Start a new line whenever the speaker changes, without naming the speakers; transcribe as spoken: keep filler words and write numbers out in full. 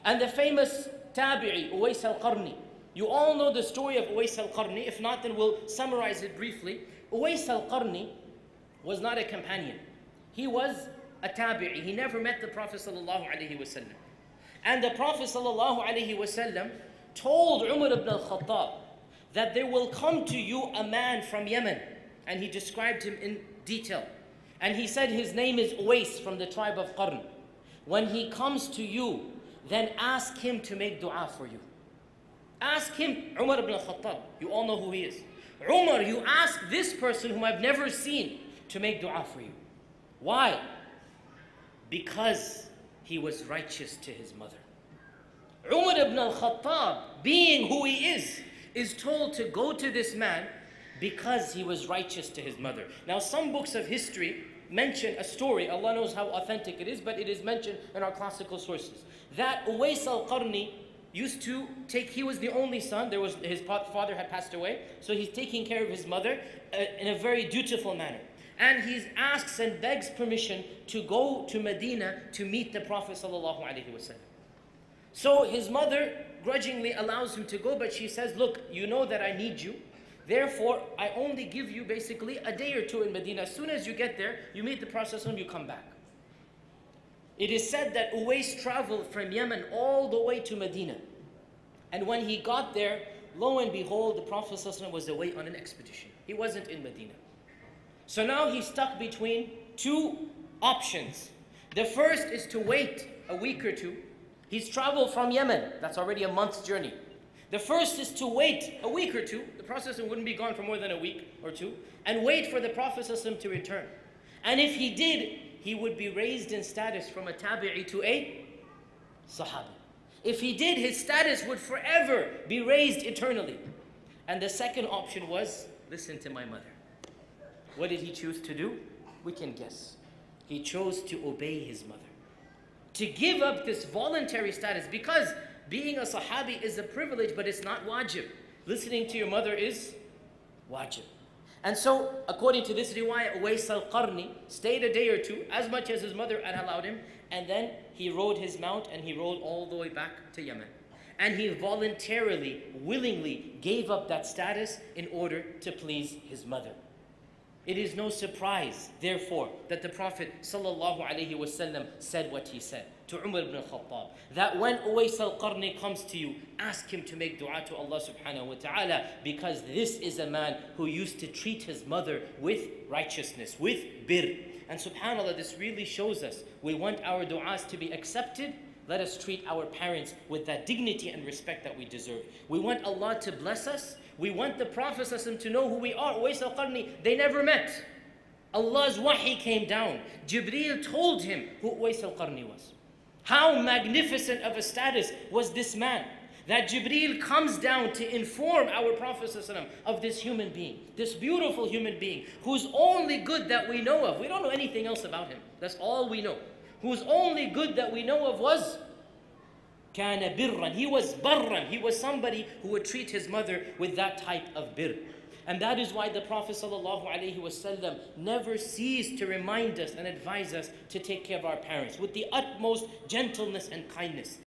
And the famous tabi'i, Uwais al-Qarni. You all know the story of Uwais al-Qarni. If not, then we'll summarize it briefly. Uwais al-Qarni was not a companion. He was a tabi'i. He never met the Prophet sallallahu alaihi wasallam. And the Prophet sallallahu alaihi wasallam told Umar ibn al-Khattab that there will come to you a man from Yemen. And he described him in detail. And he said his name is Uwais from the tribe of Qarn. When he comes to you, then ask him to make dua for you. Ask him, Umar ibn al-Khattab. You all know who he is. Umar, you ask this person whom I've never seen to make dua for you. Why? Because he was righteous to his mother. Umar ibn al-Khattab, being who he is, is told to go to this man because he was righteous to his mother. Now, some books of history mention a story. Allah knows how authentic it is, but it is mentioned in our classical sources. That Uwais al-Qarni used to take, he was the only son, there was, his father had passed away, so he's taking care of his mother uh, in a very dutiful manner. And he asks and begs permission to go to Medina to meet the Prophet sallallahu alaihi wasallam. So his mother grudgingly allows him to go, but she says, look, you know that I need you. Therefore, I only give you basically a day or two in Medina. As soon as you get there, you meet the Prophet and you come back. It is said that Uwais traveled from Yemen all the way to Medina. And when he got there, lo and behold, the Prophet was away on an expedition. He wasn't in Medina. So now he's stuck between two options. The first is to wait a week or two. He's traveled from Yemen. That's already a month's journey. The first is to wait a week or two. The Prophet wouldn't be gone for more than a week or two. And wait for the Prophet to return. And if he did, he would be raised in status from a tabi'i to a sahabi. If he did, his status would forever be raised eternally. And the second option was, listen to my mother. What did he choose to do? We can guess. He chose to obey his mother. To give up this voluntary status, because being a sahabi is a privilege, but it's not wajib. Listening to your mother is wajib. And so, according to this riwayah, Uwais al-Qarni stayed a day or two, as much as his mother had allowed him, and then he rode his mount and he rode all the way back to Yemen. And he voluntarily, willingly gave up that status in order to please his mother. It is no surprise, therefore, that the Prophet sallallahu alaihi wasallam said what he said to Umar ibn al-Khattab, that when Uwais al-Qarni comes to you, ask him to make dua to Allah subhanahu wa ta'ala, because this is a man who used to treat his mother with righteousness, with birr. And subhanAllah, this really shows us, we want our du'as to be accepted. Let us treat our parents with that dignity and respect that we deserve. We want Allah to bless us. We want the Prophet to know who we are. Uwais al-Qarni, they never met. Allah's wahi came down. Jibreel told him who Uwais al-Qarni was. How magnificent of a status was this man, that Jibreel comes down to inform our Prophet of this human being, this beautiful human being, whose only good that we know of, we don't know anything else about him, that's all we know, whose only good that we know of was kana birran. He was barran. He was somebody who would treat his mother with that type of birr. And that is why the Prophet ﷺ never ceased to remind us and advise us to take care of our parents with the utmost gentleness and kindness.